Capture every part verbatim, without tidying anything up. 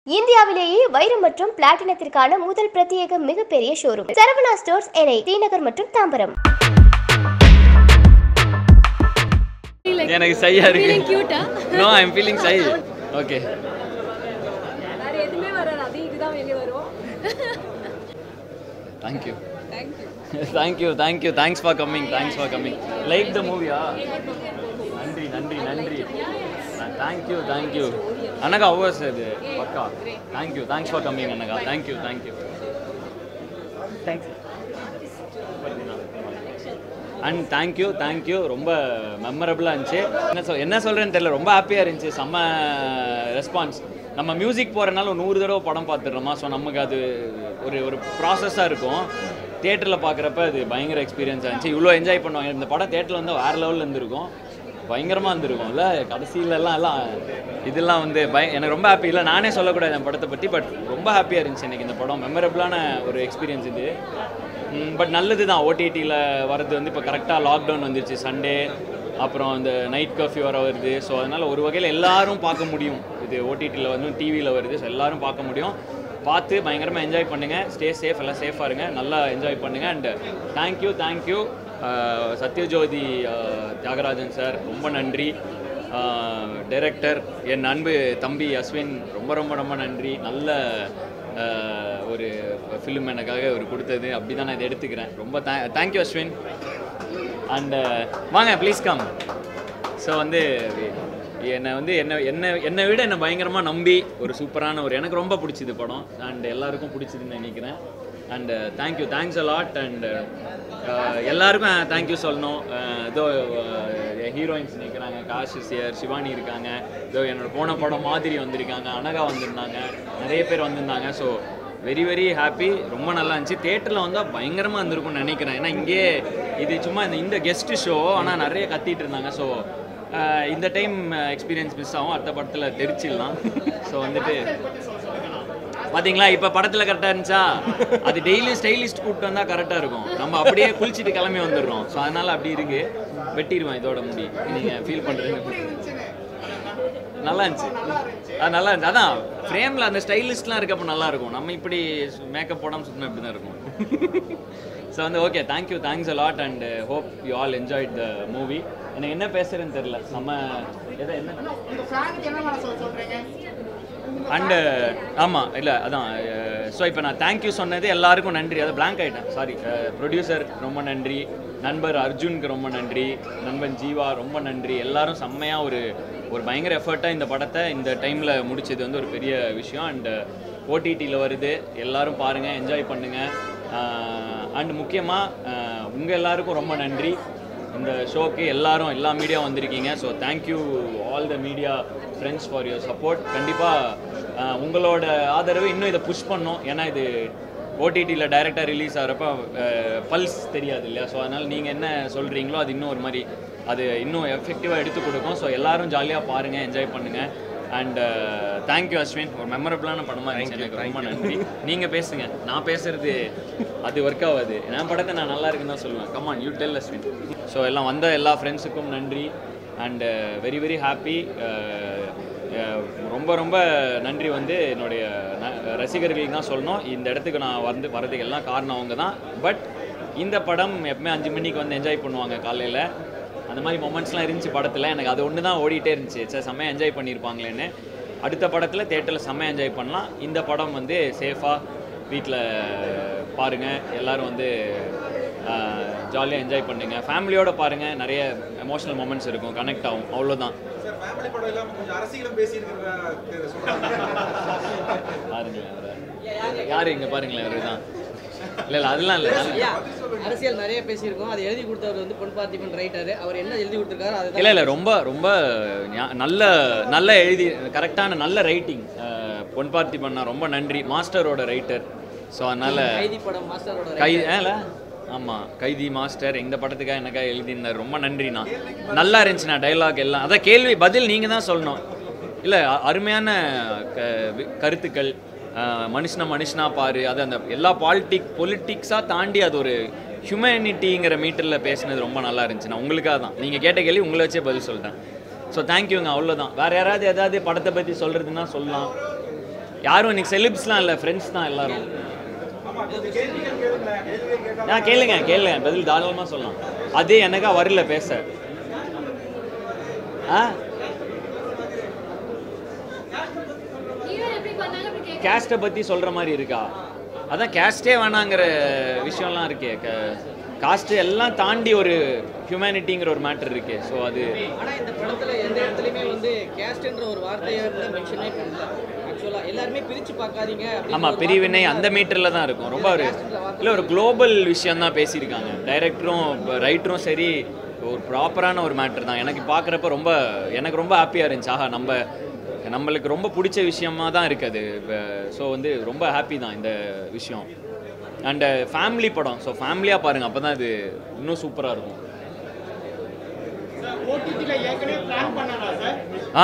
இந்தியாவிலேயே வைரம் மற்றும் பிளாட்டினத்திற்கான முதல் பிரத்யேக மிகப்பெரிய ஷோரூம் சரவணா ஸ்டோர்ஸ் என்ஐ தீநகர் மற்றும் தாம்பரம். எனக்கு சையா இருக்கு. No I am feeling shy. Okay. வேற எதுமே வராது. அது இதுதான் வெளிய வரும். Thank you. Thank you. Thank you. Thank you. Thanks for coming. Thanks for coming. Like the movie ah. நன்றி நன்றி நன்றி. Thank you. Thank you. Anaga how was it? Pakka. Thank you. Thanks for coming Anaga. Thank you. Thank you. Thanks. And thank you thank you ரொம்ப மெமரபுளாக இருந்துச்சு. என்ன சொல் என்ன சொல்கிறேன்னு தெரியல, ரொம்ப ஹாப்பியாக இருந்துச்சு. செம்ம ரெஸ்பான்ஸ். நம்ம மியூசிக் போகிறனால ஒரு நூறு தடவை படம் பார்த்துடுறோமா, ஸோ நமக்கு அது ஒரு ஒரு ப்ராசஸாக இருக்கும். தியேட்டரில் பார்க்குறப்ப அது பயங்கர எக்ஸ்பீரியன்ஸாக இருந்துச்சு. இவ்வளோ என்ஜாய் பண்ணுவாங்க. இந்த படம் தியேட்டரில் வந்து வேறு லெவலில் இருந்திருக்கும், பயங்கரமாக இருந்திருக்கும் இல்லை. கடைசியிலலாம் எல்லாம் இதெல்லாம் வந்து பய எனக்கு ரொம்ப ஹாப்பி. இல்லை நானே சொல்லக்கூடாது என் படத்தை பற்றி, பட் ரொம்ப ஹாப்பியாக இருந்துச்சு எனக்கு இந்த படம். மெமரபுளான ஒரு எக்ஸ்பீரியன்ஸ் இது. பட் நல்லது தான். ஓடிடியில் வரது வந்து இப்போ கரெக்டாக லாக்டவுன் வந்துருச்சு, சண்டே அப்புறம் இந்த நைட் கர்ஃப்யூ வர வருது. ஸோ அதனால் ஒரு வகையில் எல்லோரும் பார்க்க முடியும். இது ஓடிடியில் வந்து டிவியில் வருது, ஸோ எல்லோரும் பார்க்க முடியும். பார்த்து பயங்கரமாக என்ஜாய் பண்ணுங்கள். ஸ்டே சேஃப், எல்லாம் சேஃபாக இருங்க, நல்லா என்ஜாய் பண்ணுங்கள். And thank you thank you Sathyajothi Thiagarajan sir, ரொம்ப நன்றி. டைரக்டர் என் அன்பு தம்பி அஸ்வின், ரொம்ப ரொம்ப ரொம்ப நன்றி. நல்ல ஒரு ஃபிலிம் எனக்காக ஒரு கொடுத்தது, அப்படி தான் நான் இதை எடுத்துக்கிறேன். ரொம்ப தே தேங்க்யூ அஸ்வின். அண்டு வாங்க ப்ளீஸ் கம். ஸோ வந்து என்னை வந்து என்னை என்னை என்னை விட என்னை பயங்கரமாக நம்பி ஒரு சூப்பரான ஒரு எனக்கு ரொம்ப பிடிச்சிது படம். அண்ட் எல்லாருக்கும் பிடிச்சிதுன்னு நினைக்கிறேன். And thank you thanks a lot. And எல்லாருக்கும் தேங்க்யூ சொல்லணும். இதோ ஹீரோயின்ஸ் நிற்கிறாங்க, காஷிசியர், சிவானி இருக்காங்க, இதோ என்னோடய போன படம் மாதிரி வந்திருக்காங்க, அனகா வந்திருந்தாங்க, நிறைய பேர் வந்திருந்தாங்க. So very very happy. ரொம்ப நல்லா இருந்துச்சு. தேட்டரில் வந்தால் பயங்கரமாக இருந்திருக்கும்னு நினைக்கிறேன். ஏன்னா இங்கே இது சும்மா இந்த இந்த கெஸ்ட்டு ஷோ, ஆனால் நிறைய கத்திட்டு இருந்தாங்க. ஸோ இந்த டைம் எக்ஸ்பீரியன்ஸ் மிஸ் ஆகும், அடுத்த படத்தில் தெரிச்சிடலாம். ஸோ வந்துட்டு பார்த்தீங்களா, இப்போ படத்தில் கரெக்டாக இருந்துச்சா, அது டெய்லி ஸ்டைலிஸ்ட் கூப்பிட்டு வந்தால் கரெக்டாக இருக்கும். நம்ம அப்படியே குளிச்சுட்டு கிளம்பி வந்துடுறோம். ஸோ அதனால் அப்படி இருக்குது. வெட்டிடுவேன் இதோட முடி. நீங்கள் ஃபீல் பண்ணுறீங்க. நல்லா இருந்துச்சு. அது நல்லா இருந்துச்சு. அதான் ஃப்ரேமில் அந்த ஸ்டைலிஸ்ட்லாம் இருக்கப்போ நல்லாயிருக்கும். நம்ம இப்படி மேக்கப் போடாமல் சுற்றினா இப்படி தான் இருக்கும். ஸோ வந்து okay, thank you thanks a lot. And hope you all enjoyed the movie. எனக்கு என்ன பேசுகிறேன்னு தெரில. நம்ம எதை என்ன அண்டு ஆமாம் இல்லை அதான். ஸோ இப்போ நான் தேங்க்யூ சொன்னது எல்லாருக்கும் நன்றி. அதை பிளாங்க் ஆகிட்டேன், சாரி. ப்ரொடியூசர் ரொம்ப நன்றி, நண்பர் அர்ஜுனுக்கு ரொம்ப நன்றி, நண்பன் ஜீவா ரொம்ப நன்றி. எல்லாரும் செம்மையாக ஒரு ஒரு பயங்கர எஃபர்ட்டாக இந்த படத்தை இந்த டைமில் முடிச்சது வந்து ஒரு பெரிய விஷயம். அண்டு ஓடிடியில் வருது, எல்லோரும் பாருங்கள், என்ஜாய் பண்ணுங்கள். அண்டு முக்கியமாக உங்கள் எல்லாருக்கும் ரொம்ப நன்றி. இந்த ஷோக்கு எல்லாரும் எல்லா மீடியா வந்திருக்கீங்க. So thank you all the media friends for your support. கண்டிப்பாக உங்களோட ஆதரவு இன்னும் இதை புஷ் பண்ணோம். ஏன்னா இது ஓடிடியில் டைரெக்டாக ரிலீஸ் ஆகிறப்ப பல்ஸ் தெரியாது இல்லையா. ஸோ அதனால் நீங்கள் என்ன சொல்கிறீங்களோ அது இன்னும் ஒரு மாதிரி அது இன்னும் எஃபெக்டிவாக எடுத்து கொடுக்கும். ஸோ எல்லோரும் ஜாலியாக பாருங்கள், என்ஜாய் பண்ணுங்கள். And thank you Ashwin. ஒரு மெமரபுளான படமாக இருந்துச்சு. எனக்கு ரொம்ப நன்றி. நீங்கள் பேசுங்க, நான் பேசுகிறது அது ஒர்க் ஆகாது. என் படத்தை நான் நல்லா இருக்குன்னு தான் சொல்லுவேன். Come on you tell Ashwin. So எல்லாம் வந்த எல்லா ஃப்ரெண்ட்ஸுக்கும் நன்றி. And very very happy. ரொம்ப ரொம்ப நன்றி வந்து என்னுடைய ரசிகர்களுக்கு தான் சொல்லணும். இந்த இடத்துக்கு நான் வந்து வரதுக்கு எல்லாம் காரணம் அவங்க தான். பட் இந்த படம் எப்பவுமே அஞ்சு மணிக்கு வந்து என்ஜாய் பண்ணுவாங்க காலையில். அந்த மாதிரி மொமெண்ட்ஸ்லாம் இருந்துச்சு படத்தில். எனக்கு அது ஒன்று தான் ஓடிட்டே இருந்துச்சு. சார் செம்மையாக என்ஜாய் பண்ணியிருப்பாங்களேன்னு. அடுத்த படத்தில் தேட்டரில் செம்மையாக என்ஜாய் பண்ணலாம். இந்த படம் வந்து சேஃபாக வீட்டில் பாருங்கள். எல்லோரும் வந்து ஜாலியாக என்ஜாய் பண்ணுங்கள். ஃபேமிலியோடு பாருங்கள். நிறைய எமோஷனல் மொமெண்ட்ஸ் இருக்கும், கனெக்ட் ஆகும். அவ்வளோதான். பாருங்களேன் யார் இங்கே பாருங்களேன் அவரு தான். இல்லை இல்லை அதெல்லாம் இல்லை. அரசியல் நிறைய பேசியிருக்கோம். அதை எழுதி கொடுத்தவர் வந்து பொன் பார்த்திபன் ரைட்டர். அவர் என்ன எழுதி கொடுத்துருக்காரு அது இல்லை இல்லை ரொம்ப ரொம்ப நல்ல நல்ல எழுதி கரெக்டான நல்ல ரைட்டிங். பொன் பார்த்திபன் ரொம்ப நன்றி. மாஸ்டரோட ரைட்டர். ஸோ அதனால் கைதி படம் மாஸ்டரோட கை இல்லை ஆமாம் கைதி மாஸ்டர் இந்த படத்துக்காக எனக்காக எழுதியிருந்தார். ரொம்ப நன்றிண்ணா. நல்லா இருந்துச்சுண்ணா டைலாக் எல்லாம். அதான் கேள்வி பதில் நீங்கள் தான் சொல்லணும். இல்லை அருமையான க கருத்துக்கள். மனுஷனா மனுஷனா பாரு, அது அந்த எல்லா பாலிட்டிக் பொலிட்டிக்ஸாக தாண்டி அது ஒரு ஹியூமனிட்டிங்கிற மீட்டரில் பேசினது ரொம்ப நல்லா இருந்துச்சு. நான் உங்களுக்காக தான், நீங்கள் கேட்ட கேள்வி உங்களை வச்சே பதில் சொல்லிட்டேன். ஸோ தேங்க்யூங்க, அவ்வளோதான். வேறு யாராவது ஏதாவது படத்தை பற்றி சொல்கிறதுன்னா சொல்லலாம். யாரும் இன்னைக்கு செலிப்ஸ்லாம் இல்லை, ஃப்ரெண்ட்ஸ் தான் எல்லாரும். நான் கேளுங்க கேளுங்க பதில் தாராளமாக சொல்லலாம். அதே எனக்கா வரல பேச. ஆ கேஸ்ட்டை பற்றி சொல்கிற மாதிரி இருக்கா? அதான் கேஸ்டே வேணாங்கிற விஷயம்லாம் இருக்கே. காஸ்ட் எல்லாம் தாண்டி ஒரு ஹியூமனிட்டிங்கிற ஒரு மேட்டர் இருக்கு. ஸோ அது ஆனால் இந்த படத்தில் எந்த இடத்துலையுமே வந்து கேஸ்ட்ன்ற ஒரு வார்த்தையை மென்ஷனே பண்ணல. ஆக்சுவலாக எல்லாருமே பிரித்து பார்க்காதீங்க. ஆமாம், பிரிவினை அந்த மீட்டரில் தான் இருக்கும். ரொம்ப ஒரு இல்லை ஒரு குளோபல் விஷயம் தான் பேசியிருக்காங்க. டைரக்டரும் ரைட்டரும் சரி, ஒரு ப்ராப்பரான ஒரு மேட்டர் தான். எனக்கு பார்க்குறப்ப ரொம்ப எனக்கு ரொம்ப ஹாப்பியாக இருந்துச்சு. ஆஹா, நம்ம நம்மளுக்கு ரொம்ப பிடிச்ச விஷயமா தான் இருக்குது. ஸோ வந்து ரொம்ப ஹாப்பி தான் இந்த விஷயம். அண்டு ஃபேமிலி படம். ஸோ ஃபேமிலியாக பாருங்கள், அப்போ தான் இது இன்னும் சூப்பராக இருக்கும். ஆ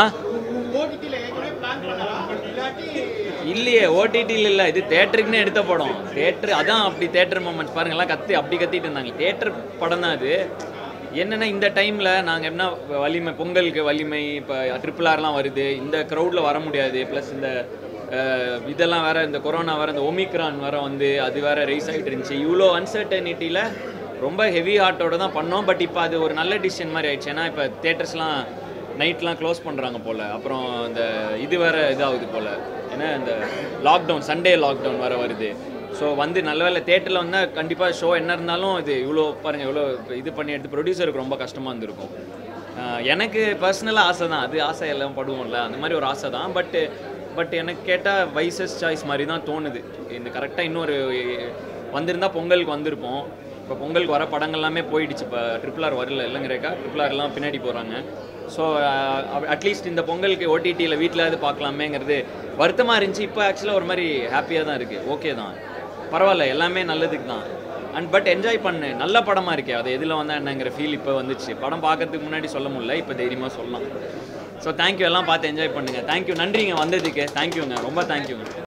இல்லையே, ஓடிடியில் இல்லை, இது தேட்டருக்குன்னு எடுத்த படம். தேட்டரு அதான் அப்படி தேட்டர் மூமெண்ட்ஸ் பாருங்கள்லாம் கத்தி அப்படி கத்திட்டு இருந்தாங்க. தேட்டர் படம் தான் அது. என்னென்னா இந்த டைமில் நாங்கள் என்ன வலிமை, பொங்கலுக்கு வலிமை, இப்போ ட்ரிபிள் ஆர்லாம் வருது, இந்த க்ரௌடில் வர முடியாது. ப்ளஸ் இந்த இதெல்லாம் வேறு, இந்த கொரோனா வேறு, இந்த ஒமிக்ரான் வேறு வந்து அது வேறு ரைஸ் ஆகிட்டு இருந்துச்சு. இவ்வளோ அன்சர்டனிட்டியில் ரொம்ப ஹெவி ஹார்ட்டோடு தான் பண்ணோம். பட் இப்போ அது ஒரு நல்ல டிசிஷன் மாதிரி ஆயிடுச்சு. ஏன்னா இப்போ தேட்டர்ஸ்லாம் நைட்லாம் க்ளோஸ் பண்ணுறாங்க போல். அப்புறம் இந்த இது வேறு இதாகுது போல். ஏன்னா இந்த லாக்டவுன், சண்டே லாக்டவுன் வேறு வருது. ஸோ வந்து நல்ல வேலை தேட்டரில் வந்தால் கண்டிப்பாக ஷோ என்ன இருந்தாலும் இது இவ்வளோ பாருங்கள், இவ்வளோ இது பண்ணி எடுத்து ப்ரொடியூசருக்கு ரொம்ப கஷ்டமாக இருந்திருக்கும். எனக்கு பர்சனலாக ஆசை தான், அது ஆசை எல்லாம் படுவோம்ல, அந்த மாதிரி ஒரு ஆசை தான். பட்டு பட் எனக்கு கேட்டால் வைசஸ் சாய்ஸ் மாதிரி தான் தோணுது. இந்த கரெக்டாக இன்னொரு வந்திருந்தால் பொங்கலுக்கு வந்திருப்போம். இப்போ பொங்கலுக்கு வர படங்கள் எல்லாமே போயிடுச்சு. இப்போ ட்ரிபிள் ஆர் வரல இல்லைங்கிறக்கா, ட்ரிபிள் ஆர்லாம் பின்னாடி போகிறாங்க. ஸோ அட்லீஸ்ட் இந்த பொங்கலுக்கு ஓடிடியில் வீட்டில் பார்க்கலாமேங்கிறது வருத்தமாக இருந்துச்சு. இப்போ ஆக்சுவலாக ஒரு மாதிரி ஹாப்பியாக தான் இருக்குது. ஓகே தான், பரவாயில்ல, எல்லாமே நல்லதுக்கு தான். அண்ட் பட் என்ஜாய் பண்ணு, நல்ல படமாக இருக்கே, அது எதில் வந்தால் என்னங்கிற ஃபீல் இப்போ வந்துச்சு. படம் பார்க்கறதுக்கு முன்னாடி சொல்ல முடியல, இப்போ தைரியமாக சொல்லலாம். ஸோ தேங்க்யூ, எல்லாம் பார்த்து என்ஜாய் பண்ணுங்கள். தேங்க்யூ, நன்றிங்க வந்ததுக்கு. தேங்க்யூங்க, ரொம்ப தேங்க்யூங்க.